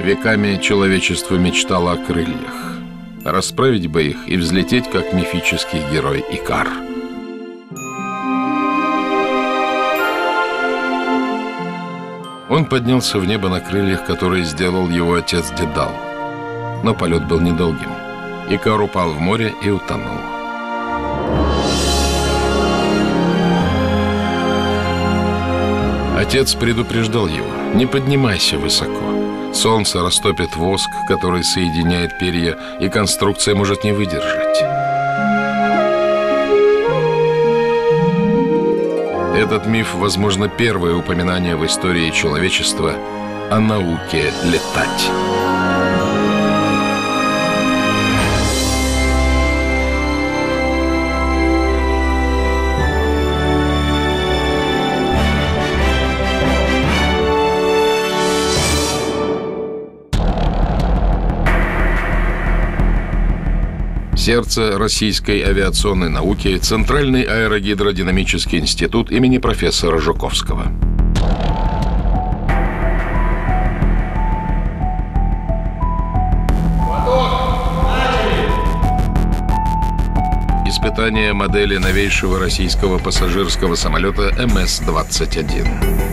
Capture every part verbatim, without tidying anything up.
Веками человечество мечтало о крыльях. Расправить бы их и взлететь, как мифический герой Икар. Он поднялся в небо на крыльях, которые сделал его отец Дедал. Но полет был недолгим. Икар упал в море и утонул. Отец предупреждал его: не поднимайся высоко. Солнце растопит воск, который соединяет перья, и конструкция может не выдержать. Этот миф, возможно, первое упоминание в истории человечества о науке летать. Сердце российской авиационной науки — Центральный аэрогидродинамический институт имени профессора Жуковского. Испытание модели новейшего российского пассажирского самолета эм эс двадцать один.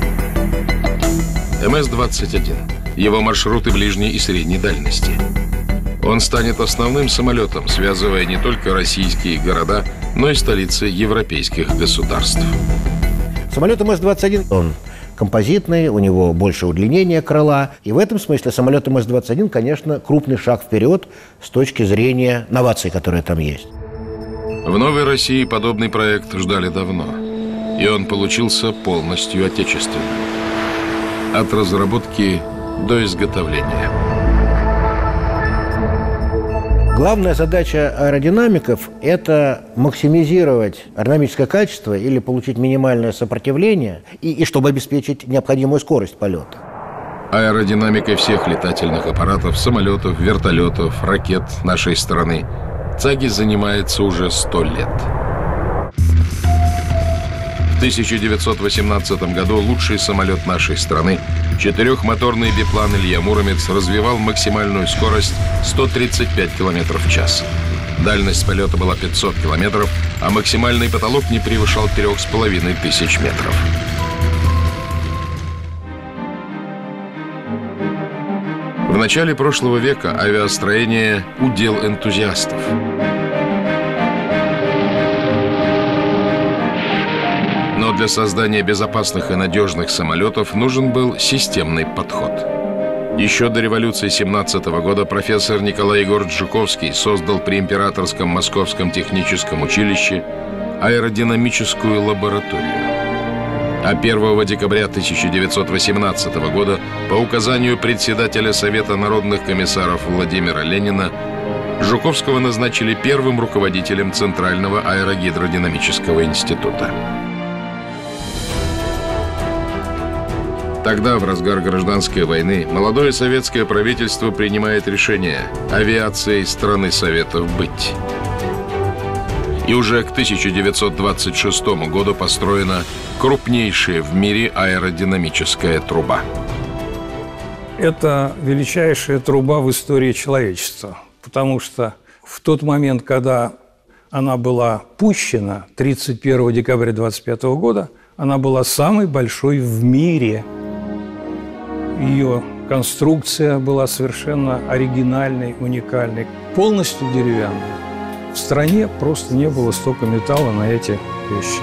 эм эс двадцать один. Его маршруты ближней и средней дальности. Он станет основным самолетом, связывая не только российские города, но и столицы европейских государств. Самолет эм эс двадцать один, он композитный, у него больше удлинения крыла. И в этом смысле самолет эм эс двадцать один, конечно, крупный шаг вперед с точки зрения новаций, которые там есть. В Новой России подобный проект ждали давно. И он получился полностью отечественным. От разработки до изготовления. Главная задача аэродинамиков – это максимизировать аэродинамическое качество или получить минимальное сопротивление, и, и чтобы обеспечить необходимую скорость полета. Аэродинамикой всех летательных аппаратов, самолетов, вертолетов, ракет нашей страны ЦАГИ занимается уже сто лет. В тысяча девятьсот восемнадцатом году лучший самолет нашей страны, четырехмоторный биплан «Илья Муромец», развивал максимальную скорость сто тридцать пять километров в час. Дальность полета была пятьсот километров, а максимальный потолок не превышал трех с половиной тысяч метров. В начале прошлого века авиастроение – удел энтузиастов. Но для создания безопасных и надежных самолетов нужен был системный подход. Еще до революции семнадцатого года профессор Николай Егорович Жуковский создал при Императорском Московском техническом училище аэродинамическую лабораторию. А первого декабря тысяча девятьсот восемнадцатого года по указанию председателя Совета народных комиссаров Владимира Ленина Жуковского назначили первым руководителем Центрального аэрогидродинамического института. Тогда, в разгар гражданской войны, молодое советское правительство принимает решение авиацией страны Советов быть. И уже к тысяча девятьсот двадцать шестому году построена крупнейшая в мире аэродинамическая труба. Это величайшая труба в истории человечества, потому что в тот момент, когда она была пущена, тридцать первого декабря двадцать пятого года, она была самой большой в мире. Ее конструкция была совершенно оригинальной, уникальной, полностью деревянной. В стране просто не было столько металла на эти вещи.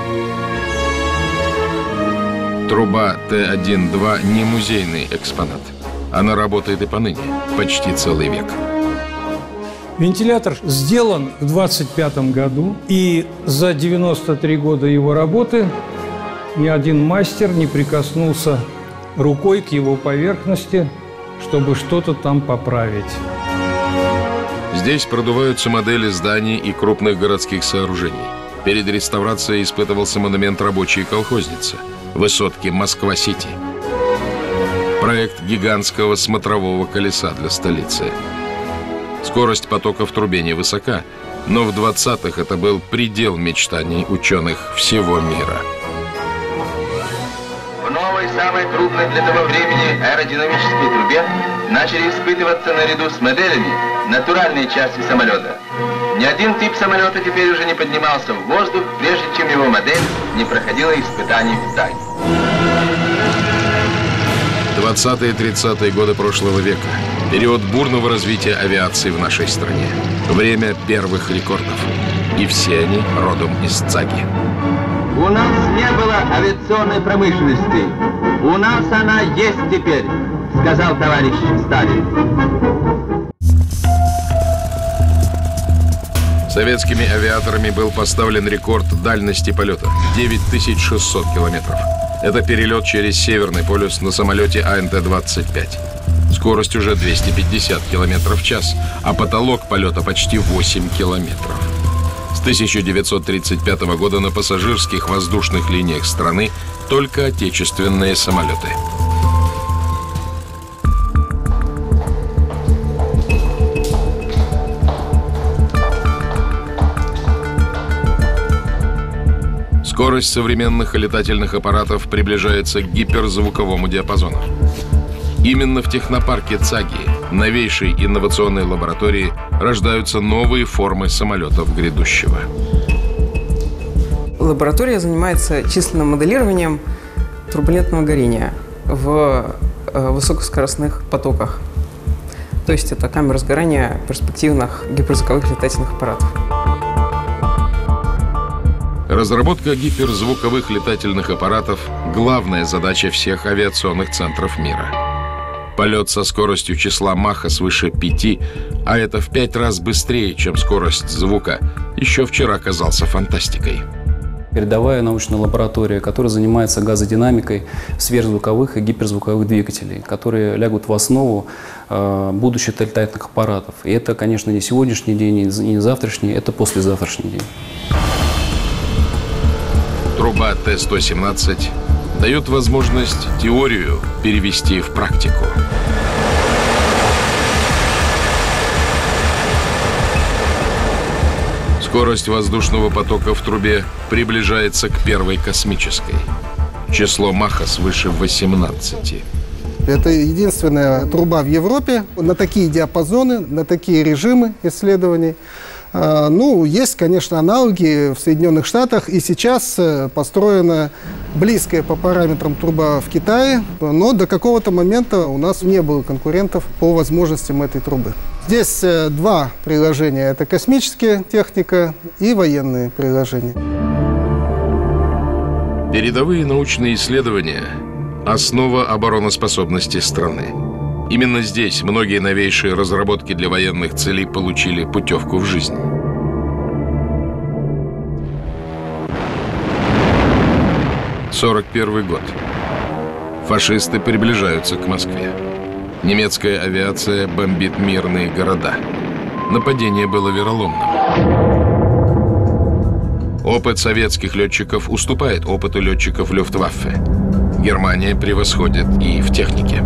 Труба Т один два не музейный экспонат. Она работает и поныне, почти целый век. Вентилятор сделан в двадцать пятом году, и за девяносто три года его работы ни один мастер не прикоснулся рукой к его поверхности, чтобы что-то там поправить. Здесь продуваются модели зданий и крупных городских сооружений. Перед реставрацией испытывался монумент рабочей колхозницы – высотки Москва-Сити. Проект гигантского смотрового колеса для столицы. Скорость потока в трубе невысока, но в двадцатых это был предел мечтаний ученых всего мира. В новой самой крупной для того времени аэродинамической трубе начали испытываться наряду с моделями натуральные части самолета. Ни один тип самолета теперь уже не поднимался в воздух, прежде чем его модель не проходила испытаний в Цаги. двадцатые-тридцатые годы прошлого века. Период бурного развития авиации в нашей стране. Время первых рекордов. И все они родом из Цаги. У нас не было авиационной промышленности. У нас она есть теперь, сказал товарищ Сталин. Советскими авиаторами был поставлен рекорд дальности полета – девять тысяч шестьсот километров. Это перелет через Северный полюс на самолете А Н Т двадцать пять. Скорость уже двести пятьдесят километров в час, а потолок полета почти восемь километров. С тысяча девятьсот тридцать пятого года на пассажирских воздушных линиях страны только отечественные самолеты. Скорость современных летательных аппаратов приближается к гиперзвуковому диапазону. Именно в технопарке Цаги, новейшей инновационной лаборатории, рождаются новые формы самолетов грядущего. Лаборатория занимается численным моделированием турбулентного горения в высокоскоростных потоках. То есть это камеры сгорания перспективных гиперзвуковых летательных аппаратов. Разработка гиперзвуковых летательных аппаратов – главная задача всех авиационных центров мира. Полет со скоростью числа Маха свыше пяти, а это в пять раз быстрее, чем скорость звука, еще вчера казался фантастикой. Передовая научная лаборатория, которая занимается газодинамикой сверхзвуковых и гиперзвуковых двигателей, которые лягут в основу э, будущих летательных аппаратов. И это, конечно, не сегодняшний день, не завтрашний, это послезавтрашний день. Труба Т сто семнадцать дает возможность теорию перевести в практику. Скорость воздушного потока в трубе приближается к первой космической. Число Маха свыше восемнадцати. Это единственная труба в Европе на такие диапазоны, на такие режимы исследований. Ну, есть, конечно, аналоги в Соединенных Штатах, и сейчас построена близкая по параметрам труба в Китае, но до какого-то момента у нас не было конкурентов по возможностям этой трубы. Здесь два приложения – это космическая техника и военные приложения. Передовые научные исследования – основа обороноспособности страны. Именно здесь многие новейшие разработки для военных целей получили путевку в жизнь. сорок первый год. Фашисты приближаются к Москве. Немецкая авиация бомбит мирные города. Нападение было вероломным. Опыт советских летчиков уступает опыту летчиков Люфтваффе. Германия превосходит и в технике.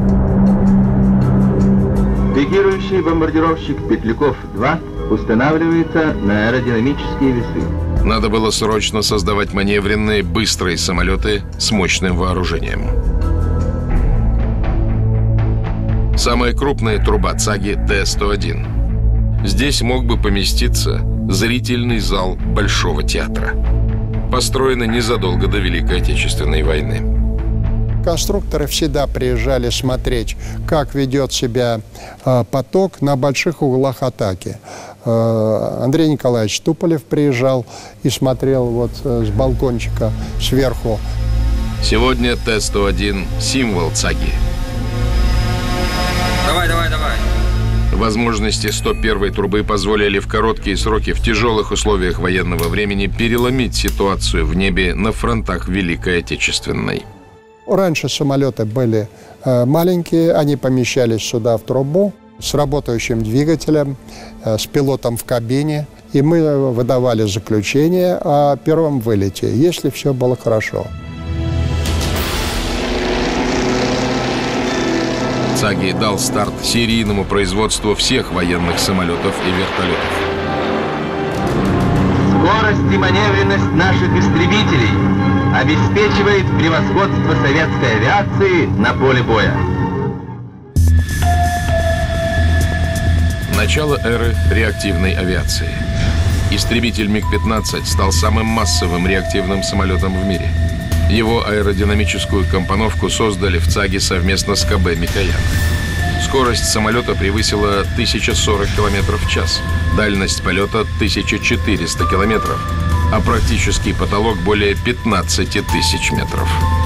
Пикирующий бомбардировщик Петляков-два устанавливается на аэродинамические весы. Надо было срочно создавать маневренные, быстрые самолеты с мощным вооружением. Самая крупная труба Цаги Т сто один. Здесь мог бы поместиться зрительный зал Большого театра. Построена незадолго до Великой Отечественной войны. Конструкторы всегда приезжали смотреть, как ведет себя э, поток на больших углах атаки. Э, Андрей Николаевич Туполев приезжал и смотрел вот э, с балкончика сверху. Сегодня Т сто один – символ Цаги. Давай, давай, давай. Возможности сто первой трубы позволили в короткие сроки в тяжелых условиях военного времени переломить ситуацию в небе на фронтах Великой Отечественной. Раньше самолеты были э, маленькие, они помещались сюда в трубу с работающим двигателем, э, с пилотом в кабине. И мы выдавали заключение о первом вылете, если все было хорошо. Цаги дал старт серийному производству всех военных самолетов и вертолетов. Скорость и маневренность наших истребителей обеспечивает превосходство советской авиации на поле боя. Начало эры реактивной авиации. Истребитель миг пятнадцать стал самым массовым реактивным самолетом в мире. Его аэродинамическую компоновку создали в ЦАГе совместно с КБ «Микоян». Скорость самолета превысила тысяча сорок километров в час, дальность полета тысяча четыреста километров, а практический потолок более пятнадцати тысяч метров.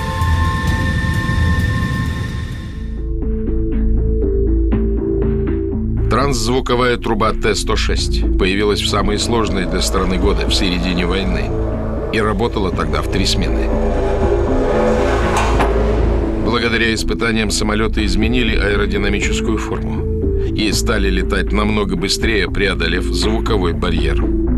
Трансзвуковая труба Т сто шесть появилась в самые сложные для страны годы, в середине войны, и работала тогда в три смены. Благодаря испытаниям самолеты изменили аэродинамическую форму и стали летать намного быстрее, преодолев звуковой барьер.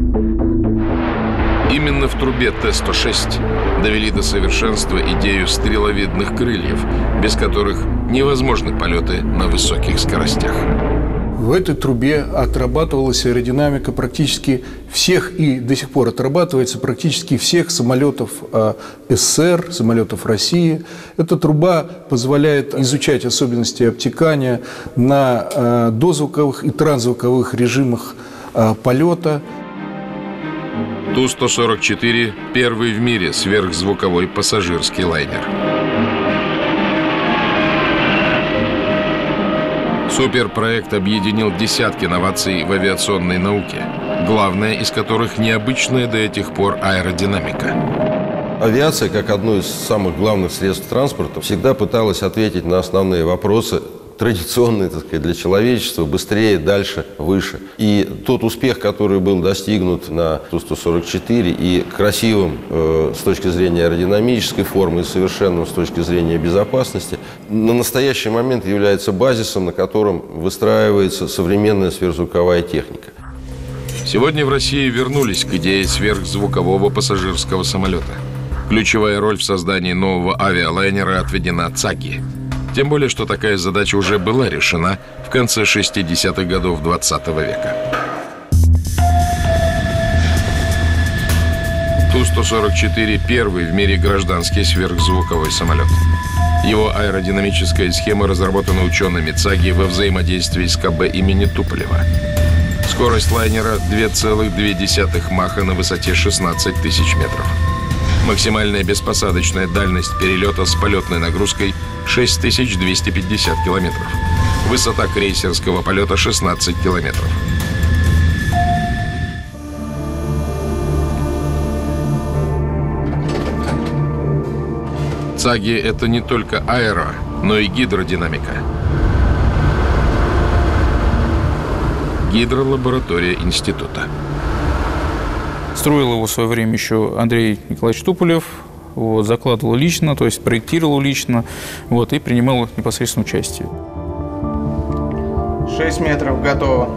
Именно в трубе Т сто шесть довели до совершенства идею стреловидных крыльев, без которых невозможны полеты на высоких скоростях. В этой трубе отрабатывалась аэродинамика практически всех и до сих пор отрабатывается практически всех самолетов СССР, самолетов России. Эта труба позволяет изучать особенности обтекания на дозвуковых и трансзвуковых режимах полета. Ту сто сорок четыре – первый в мире сверхзвуковой пассажирский лайнер. Суперпроект объединил десятки новаций в авиационной науке, главное из которых необычная до этих пор аэродинамика. Авиация, как одно из самых главных средств транспорта, всегда пыталась ответить на основные вопросы, традиционные, так сказать, для человечества: быстрее, дальше, выше. И тот успех, который был достигнут на Ту сто сорок четыре, и красивым э, с точки зрения аэродинамической формы, и совершенным с точки зрения безопасности, на настоящий момент является базисом, на котором выстраивается современная сверхзвуковая техника. Сегодня в России вернулись к идее сверхзвукового пассажирского самолета. Ключевая роль в создании нового авиалайнера отведена ЦАГе. Тем более, что такая задача уже была решена в конце шестидесятых годов двадцатого века. Ту сто сорок четыре – первый в мире гражданский сверхзвуковой самолет. Его аэродинамическая схема разработана учеными ЦАГе во взаимодействии с КБ имени Туполева. Скорость лайнера – две целых две десятых маха на высоте шестнадцать тысяч метров. Максимальная беспосадочная дальность перелета с полетной нагрузкой – шесть тысяч двести пятьдесят километров. Высота крейсерского полета – шестнадцать километров. ЦАГе – это не только аэро, но и гидродинамика. Гидролаборатория института. Строил его в свое время еще Андрей Николаевич Туполев, вот, закладывал лично, то есть проектировал лично, вот, и принимал непосредственно участие. шесть метров, готово.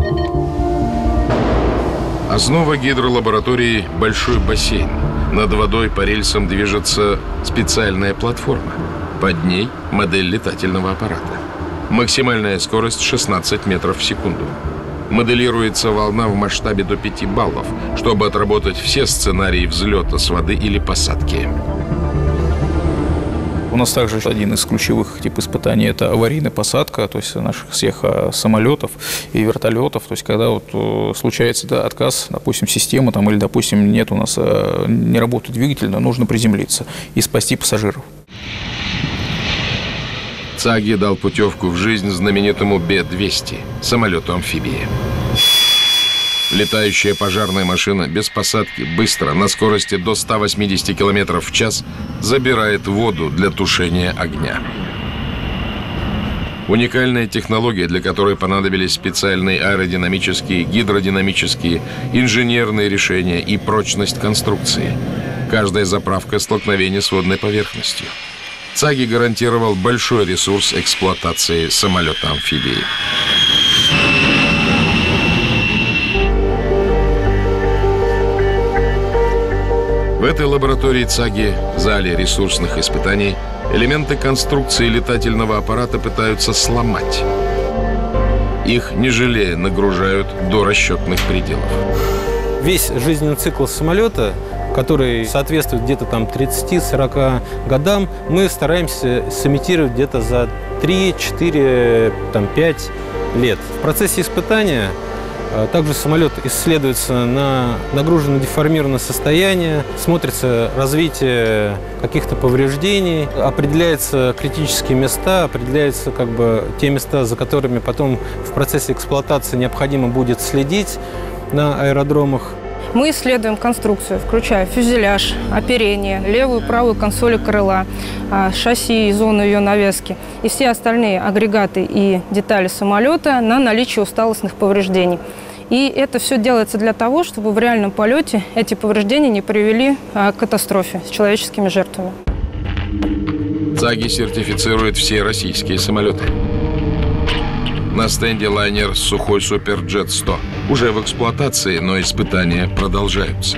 Основа гидролаборатории – большой бассейн. Над водой по рельсам движется специальная платформа. Под ней модель летательного аппарата. Максимальная скорость – шестнадцать метров в секунду. Моделируется волна в масштабе до пяти баллов, чтобы отработать все сценарии взлета с воды или посадки. У нас также один из ключевых типов испытаний – это аварийная посадка, то есть наших всех самолетов и вертолетов. То есть когда вот случается, да, отказ, допустим, системы там, или, допустим, нет у нас, не работает двигатель, но нужно приземлиться и спасти пассажиров. ЦАГе дал путевку в жизнь знаменитому Б двести – самолету-амфибии. Летающая пожарная машина без посадки, быстро, на скорости до ста восьмидесяти километров в час, забирает воду для тушения огня. Уникальная технология, для которой понадобились специальные аэродинамические, гидродинамические, инженерные решения и прочность конструкции. Каждая заправка – столкновение с водной поверхностью. ЦАГе гарантировал большой ресурс эксплуатации самолета-амфибии. В этой лаборатории ЦАГе, зале ресурсных испытаний, элементы конструкции летательного аппарата пытаются сломать. Их, не жалея, нагружают до расчетных пределов. Весь жизненный цикл самолета, который соответствует где-то там тридцати-сорока годам, мы стараемся сымитировать где-то за три-четыре-пять лет. В процессе испытания также самолет исследуется на нагруженно-деформированное состояние, смотрится развитие каких-то повреждений, определяются критические места, определяются как бы те места, за которыми потом в процессе эксплуатации необходимо будет следить на аэродромах. Мы исследуем конструкцию, включая фюзеляж, оперение, левую и правую консоли крыла, шасси и зону ее навески и все остальные агрегаты и детали самолета на наличие усталостных повреждений. И это все делается для того, чтобы в реальном полете эти повреждения не привели к катастрофе с человеческими жертвами. ЦАГИ сертифицирует все российские самолеты. На стенде лайнер «Сухой Суперджет сто». Уже в эксплуатации, но испытания продолжаются.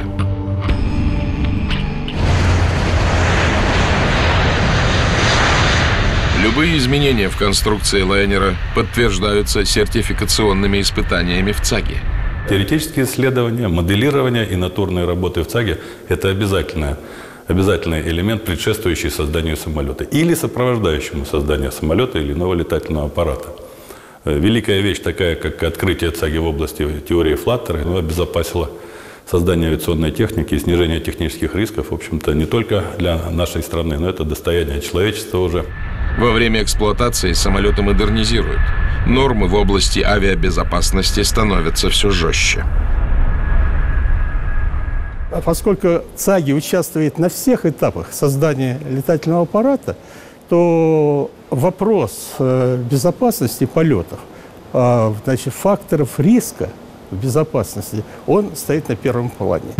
Любые изменения в конструкции лайнера подтверждаются сертификационными испытаниями в ЦАГИ. Теоретические исследования, моделирование и натурные работы в ЦАГИ – это обязательное, обязательный элемент, предшествующий созданию самолета или сопровождающему созданию самолета или иного летательного аппарата. Великая вещь такая, как открытие ЦАГИ в области теории Флаттера, обезопасила создание авиационной техники и снижение технических рисков, в общем-то, не только для нашей страны, но это достояние человечества уже. Во время эксплуатации самолеты модернизируют. Нормы в области авиабезопасности становятся все жестче. Поскольку ЦАГИ участвует на всех этапах создания летательного аппарата, то вопрос безопасности полетов, значит, факторов риска в безопасности, он стоит на первом плане.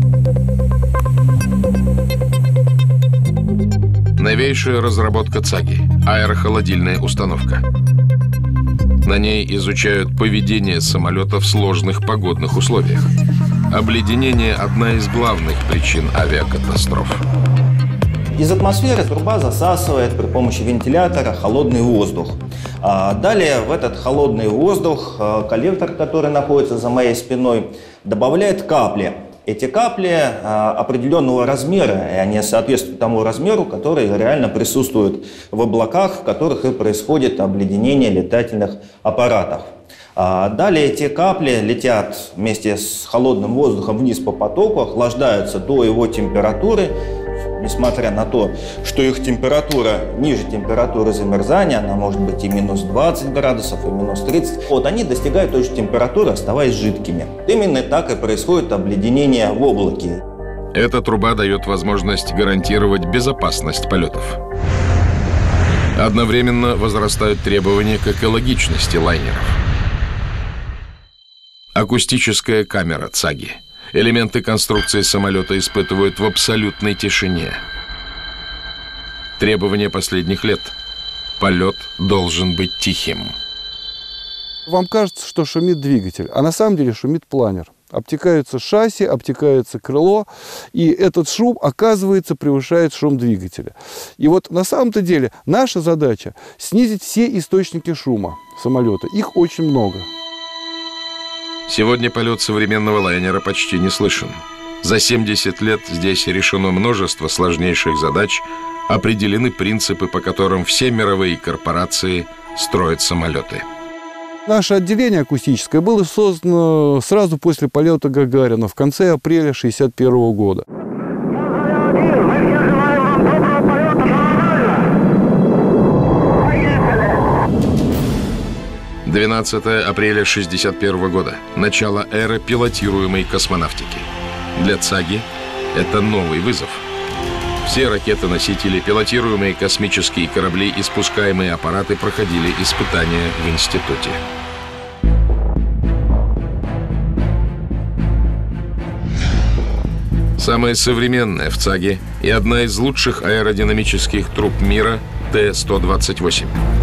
Новейшая разработка ЦАГИ – аэрохолодильная установка. На ней изучают поведение самолета в сложных погодных условиях. Обледенение – одна из главных причин авиакатастроф. Из атмосферы труба засасывает при помощи вентилятора холодный воздух. Далее в этот холодный воздух коллектор, который находится за моей спиной, добавляет капли. Эти капли определенного размера, и они соответствуют тому размеру, который реально присутствует в облаках, в которых и происходит обледенение летательных аппаратов. Далее эти капли летят вместе с холодным воздухом вниз по потоку, охлаждаются до его температуры. Несмотря на то, что их температура ниже температуры замерзания, она может быть и минус двадцать градусов, и минус тридцать, вот они достигают той же температуры, оставаясь жидкими. Именно так и происходит обледенение в облаке. Эта труба дает возможность гарантировать безопасность полетов. Одновременно возрастают требования к экологичности лайнеров. Акустическая камера ЦАГИ. Элементы конструкции самолета испытывают в абсолютной тишине. Требования последних лет. Полет должен быть тихим. Вам кажется, что шумит двигатель, а на самом деле шумит планер. Обтекаются шасси, обтекается крыло, и этот шум, оказывается, превышает шум двигателя. И вот на самом-то деле наша задача снизить все источники шума самолета. Их очень много. Сегодня полет современного лайнера почти не слышен. За семьдесят лет здесь решено множество сложнейших задач, определены принципы, по которым все мировые корпорации строят самолеты. Наше отделение акустическое было создано сразу после полета Гагарина в конце апреля шестьдесят первого года. двенадцатое апреля шестьдесят первого года. Начало эры пилотируемой космонавтики. Для ЦАГИ это новый вызов. Все ракеты-носители, пилотируемые космические корабли и спускаемые аппараты проходили испытания в институте. Самая современная в ЦАГИ и одна из лучших аэродинамических труб мира Т сто двадцать восемь.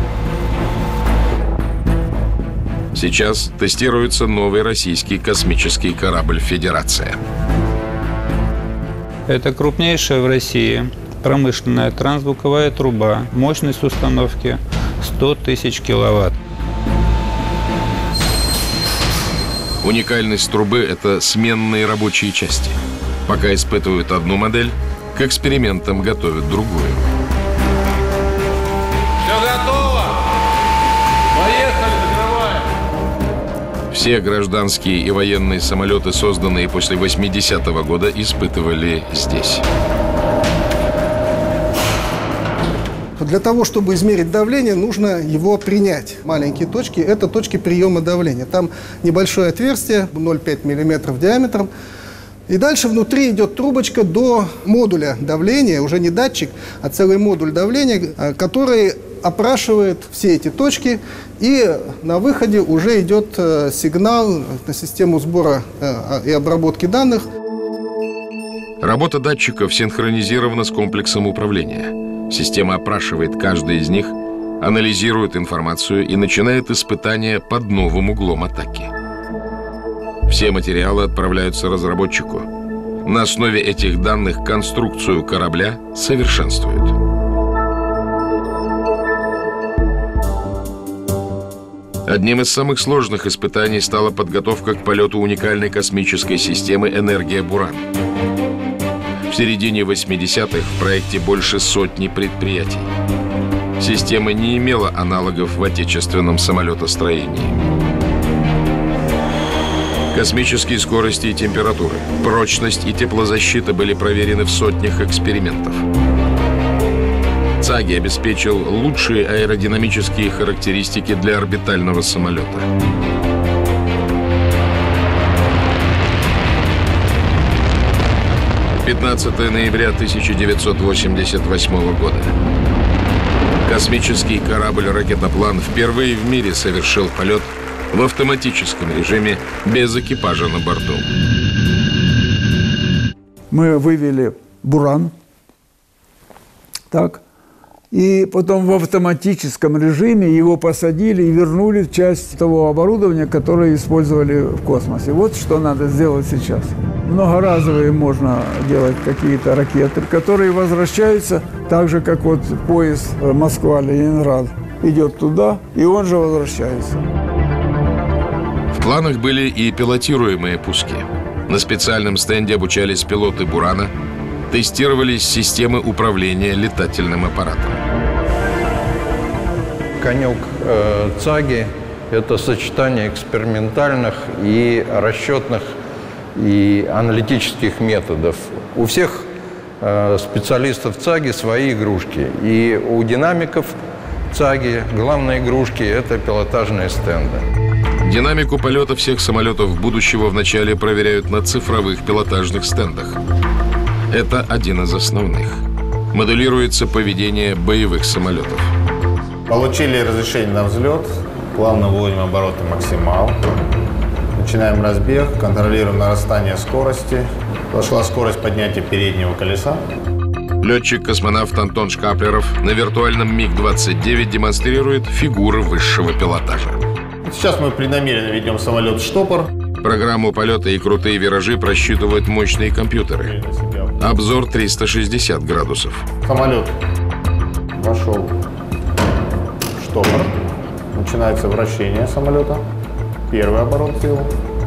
Сейчас тестируется новый российский космический корабль «Федерация». Это крупнейшая в России промышленная трансзвуковая труба. Мощность установки сто тысяч киловатт. Уникальность трубы – это сменные рабочие части. Пока испытывают одну модель, к экспериментам готовят другую. Все готово! Поехали, закрываем! Все гражданские и военные самолеты, созданные после восьмидесятого года, испытывали здесь. Для того, чтобы измерить давление, нужно его принять. Маленькие точки – это точки приема давления. Там небольшое отверстие, ноль целых пять десятых миллиметра диаметром. И дальше внутри идет трубочка до модуля давления, уже не датчик, а целый модуль давления, который опрашивает все эти точки, и на выходе уже идет сигнал на систему сбора и обработки данных. Работа датчиков синхронизирована с комплексом управления. Система опрашивает каждый из них, анализирует информацию и начинает испытания под новым углом атаки. Все материалы отправляются разработчику. На основе этих данных конструкцию корабля совершенствуют. Одним из самых сложных испытаний стала подготовка к полету уникальной космической системы «Энергия Буран». В середине восьмидесятых в проекте больше сотни предприятий. Система не имела аналогов в отечественном самолетостроении. Космические скорости и температуры, прочность и теплозащита были проверены в сотнях экспериментов. ЦАГИ обеспечил лучшие аэродинамические характеристики для орбитального самолета. пятнадцатого ноября тысяча девятьсот восемьдесят восьмого года. Космический корабль-ракетоплан впервые в мире совершил полет в автоматическом режиме без экипажа на борту. Мы вывели «Буран», так, и потом в автоматическом режиме его посадили и вернули часть того оборудования, которое использовали в космосе. Вот что надо сделать сейчас. Многоразовые можно делать какие-то ракеты, которые возвращаются так же, как вот поезд Москва-Ленинград идет туда, и он же возвращается. В планах были и пилотируемые пуски. На специальном стенде обучались пилоты «Бурана», тестировались системы управления летательным аппаратом. Конек э, ЦАГИ – это сочетание экспериментальных и расчетных и аналитических методов. У всех э, специалистов ЦАГИ свои игрушки. И у динамиков ЦАГИ главные игрушки – это пилотажные стенды. Динамику полета всех самолетов будущего вначале проверяют на цифровых пилотажных стендах. Это один из основных. Моделируется поведение боевых самолетов. Получили разрешение на взлет, плавно вводим обороты максимал. Начинаем разбег, контролируем нарастание скорости. Пошла скорость поднятия переднего колеса. Летчик-космонавт Антон Шкаплеров на виртуальном миг двадцать девять демонстрирует фигуры высшего пилотажа. Сейчас мы преднамеренно ведем самолет в штопор. Программу полета и крутые виражи просчитывают мощные компьютеры. Обзор триста шестьдесят градусов. Самолет вошел в штопор. Начинается вращение самолета. Первый оборот сделал.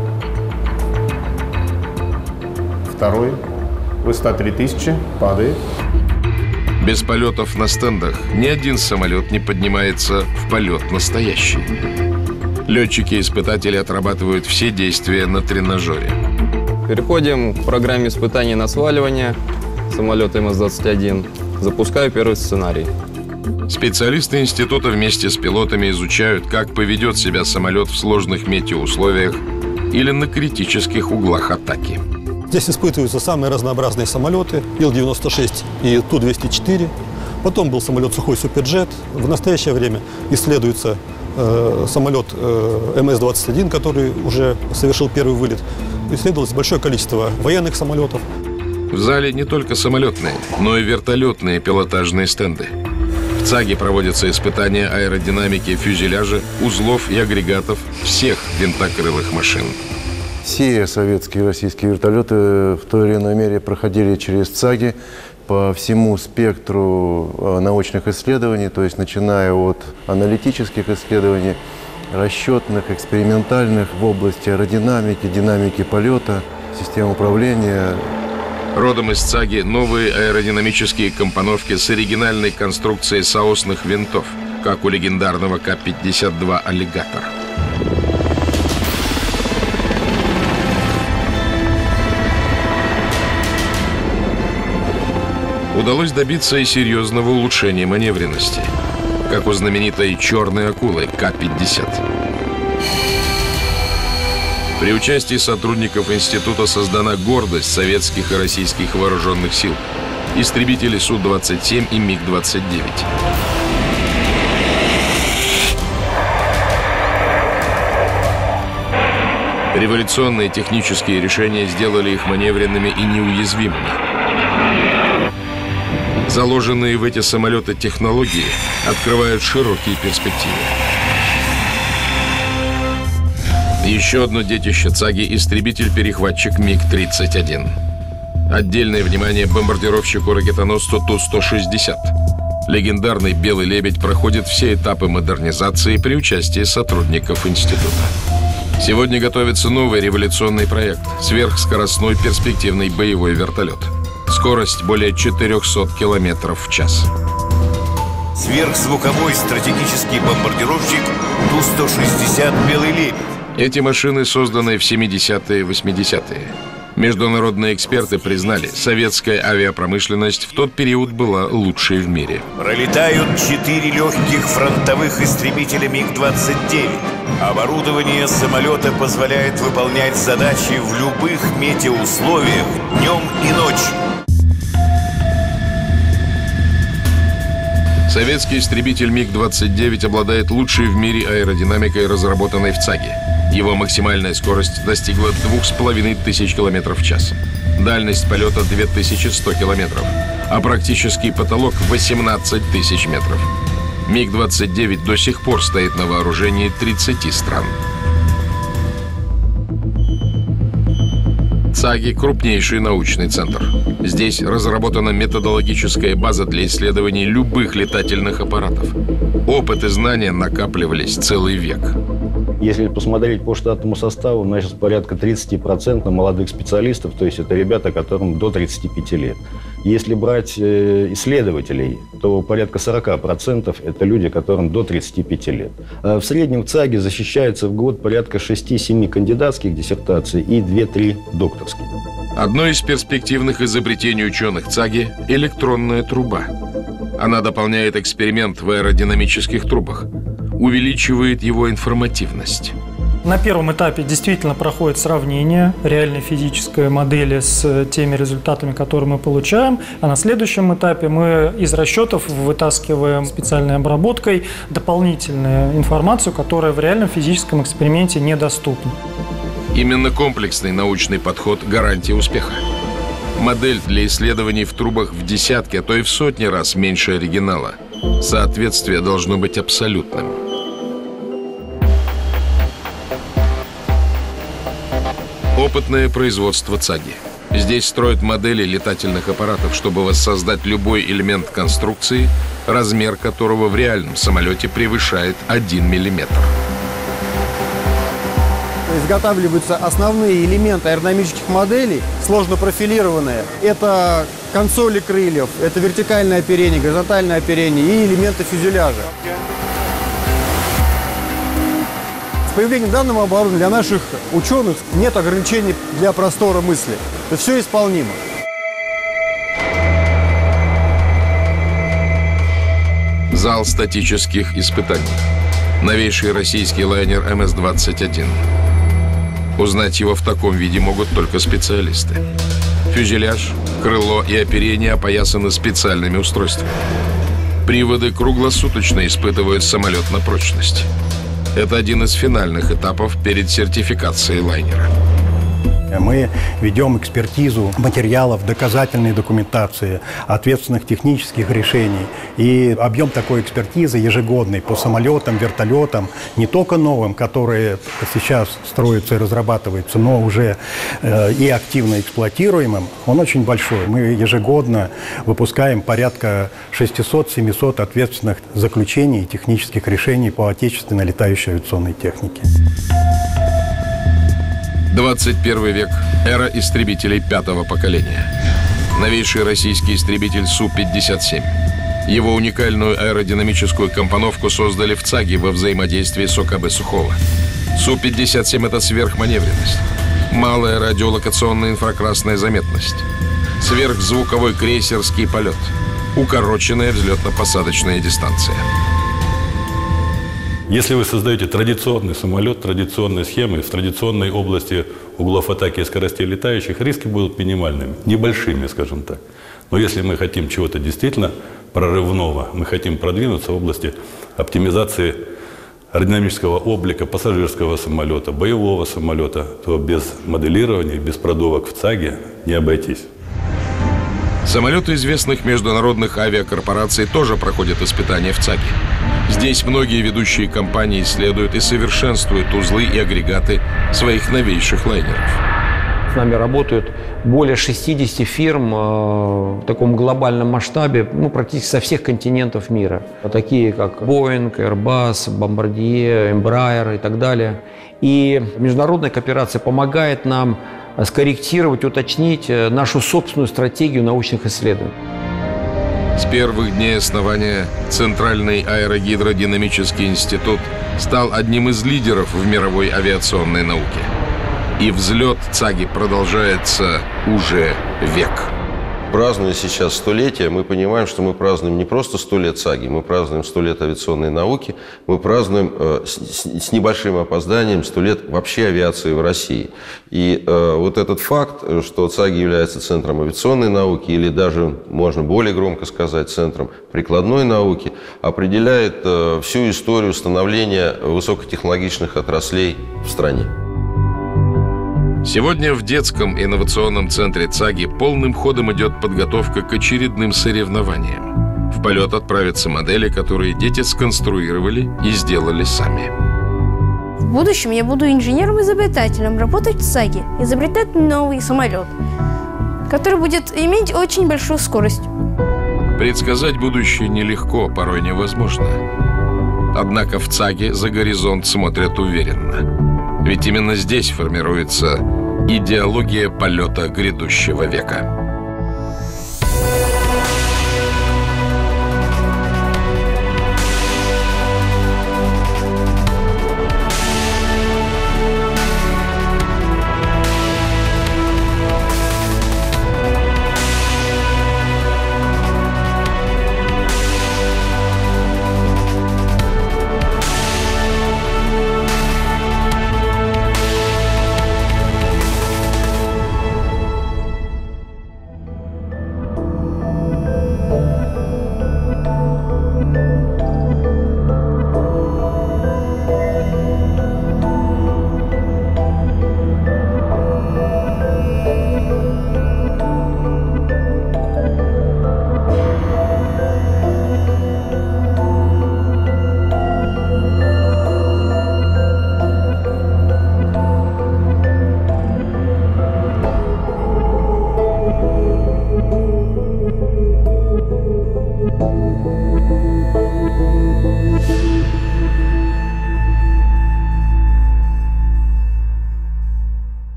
Второй. Высота три тысячи. Падает. Без полетов на стендах ни один самолет не поднимается в полет настоящий. Летчики-испытатели отрабатывают все действия на тренажере. Переходим к программе испытаний на сваливание самолета эм эс двадцать один. Запускаю первый сценарий. Специалисты института вместе с пилотами изучают, как поведет себя самолет в сложных метеоусловиях или на критических углах атаки. Здесь испытываются самые разнообразные самолеты, Ил девяносто шесть и Ту двести четыре. Потом был самолет «Сухой Суперджет». В настоящее время исследуется э, самолет э, эм эс двадцать один, который уже совершил первый вылет. Исследовалось большое количество военных самолетов. В зале не только самолетные, но и вертолетные пилотажные стенды. В ЦАГИ проводятся испытания аэродинамики фюзеляжа, узлов и агрегатов всех винтокрылых машин. Все советские и российские вертолеты в той или иной мере проходили через ЦАГИ по всему спектру научных исследований, то есть начиная от аналитических исследований, расчетных, экспериментальных в области аэродинамики, динамики полета, систем управления, Родом из ЦАГИ новые аэродинамические компоновки с оригинальной конструкцией соосных винтов, как у легендарного Ка пятьдесят два «Аллигатор». Удалось добиться и серьезного улучшения маневренности, как у знаменитой «Черной акулы» Ка пятьдесят. При участии сотрудников института создана гордость советских и российских вооруженных сил – истребители Су двадцать семь и МиГ двадцать девять. Революционные технические решения сделали их маневренными и неуязвимыми. Заложенные в эти самолеты технологии открывают широкие перспективы. Еще одно детище ЦАГИ – истребитель-перехватчик МиГ тридцать один. Отдельное внимание бомбардировщику-ракетоносцу Ту сто шестьдесят. Легендарный «Белый лебедь» проходит все этапы модернизации при участии сотрудников института. Сегодня готовится новый революционный проект – сверхскоростной перспективный боевой вертолет. Скорость более четырехсот километров в час. Сверхзвуковой стратегический бомбардировщик Ту сто шестьдесят «Белый лебедь». Эти машины созданы в семидесятые и восьмидесятые. Международные эксперты признали, советская авиапромышленность в тот период была лучшей в мире. Пролетают четыре легких фронтовых истребителя МиГ двадцать девять. Оборудование самолета позволяет выполнять задачи в любых метеоусловиях днем и ночью. Советский истребитель МиГ двадцать девять обладает лучшей в мире аэродинамикой, разработанной в ЦАГИ. Его максимальная скорость достигла двух с половиной тысяч километров в час. Дальность полета две тысячи сто километров, а практический потолок восемнадцать тысяч метров. МиГ двадцать девять до сих пор стоит на вооружении тридцати стран. ЦАГИ – крупнейший научный центр. Здесь разработана методологическая база для исследований любых летательных аппаратов. Опыт и знания накапливались целый век. Если посмотреть по штатному составу, у нас сейчас порядка тридцать процентов молодых специалистов, то есть это ребята, которым до тридцати пяти лет. Если брать исследователей, то порядка сорока процентов это люди, которым до тридцати пяти лет. А в среднем в ЦАГИ защищается в год порядка шести-семи кандидатских диссертаций и две-три докторских. Одно из перспективных изобретений ученых ЦАГИ – электронная труба. Она дополняет эксперимент в аэродинамических трубах, увеличивает его информативность. На первом этапе действительно проходит сравнение реальной физической модели с теми результатами, которые мы получаем. А на следующем этапе мы из расчетов вытаскиваем специальной обработкой дополнительную информацию, которая в реальном физическом эксперименте недоступна. Именно комплексный научный подход – гарантия успеха. Модель для исследований в трубах в десятки, а то и в сотни раз меньше оригинала. Соответствие должно быть абсолютным. Опытное производство ЦАГИ. Здесь строят модели летательных аппаратов, чтобы воссоздать любой элемент конструкции, размер которого в реальном самолете превышает один миллиметр. Изготавливаются основные элементы аэродинамических моделей, сложно профилированные. Это консоли крыльев, это вертикальное оперение, горизонтальное оперение и элементы фюзеляжа. С появлением данного оборудования для наших ученых нет ограничений для простора мысли. Это все исполнимо. Зал статических испытаний. Новейший российский лайнер Эм Эс двадцать один. Узнать его в таком виде могут только специалисты. Фюзеляж, крыло и оперение опоясаны специальными устройствами. Приводы круглосуточно испытывают самолет на прочность. Это один из финальных этапов перед сертификацией лайнера. Мы ведем экспертизу материалов, доказательной документации, ответственных технических решений. И объем такой экспертизы ежегодный по самолетам, вертолетам, не только новым, которые сейчас строятся и разрабатываются, но уже э, и активно эксплуатируемым, он очень большой. Мы ежегодно выпускаем порядка шестисот-семисот ответственных заключений и технических решений по отечественной летающей авиационной технике. двадцать первый век – эра истребителей пятого поколения. Новейший российский истребитель Су пятьдесят семь. Его уникальную аэродинамическую компоновку создали в ЦАГе во взаимодействии с О К Б Сухого. Су пятьдесят семь – это сверхманевренность, малая радиолокационная инфракрасная заметность, сверхзвуковой крейсерский полет, укороченная взлетно-посадочная дистанция. Если вы создаете традиционный самолет, традиционной схемы, в традиционной области углов атаки и скоростей летающих, риски будут минимальными, небольшими, скажем так. Но если мы хотим чего-то действительно прорывного, мы хотим продвинуться в области оптимизации аэродинамического облика пассажирского самолета, боевого самолета, то без моделирования, без продувок в ЦАГе не обойтись. Самолеты известных международных авиакорпораций тоже проходят испытания в ЦАГе. Здесь многие ведущие компании исследуют и совершенствуют узлы и агрегаты своих новейших лайнеров. С нами работают более шестидесяти фирм э, в таком глобальном масштабе, ну, практически со всех континентов мира. Такие как Boeing, Airbus, Bombardier, Embraer и так далее. И международная кооперация помогает нам скорректировать, уточнить нашу собственную стратегию научных исследований. С первых дней основания Центральный аэрогидродинамический институт стал одним из лидеров в мировой авиационной науке. И взлет ЦАГи продолжается уже век. Празднуя сейчас столетие, мы понимаем, что мы празднуем не просто сто лет ЦАГи, мы празднуем сто лет авиационной науки, мы празднуем э, с, с небольшим опозданием сто лет вообще авиации в России. И э, вот этот факт, что ЦАГи является центром авиационной науки, или даже, можно более громко сказать, центром прикладной науки, определяет э, всю историю становления высокотехнологичных отраслей в стране. Сегодня в детском инновационном центре ЦАГи полным ходом идет подготовка к очередным соревнованиям. В полет отправятся модели, которые дети сконструировали и сделали сами. В будущем я буду инженером-изобретателем, работать в ЦАГе, изобретать новый самолет, который будет иметь очень большую скорость. Предсказать будущее нелегко, порой невозможно. Однако в ЦАГе за горизонт смотрят уверенно. Ведь именно здесь формируется идеология полета грядущего века.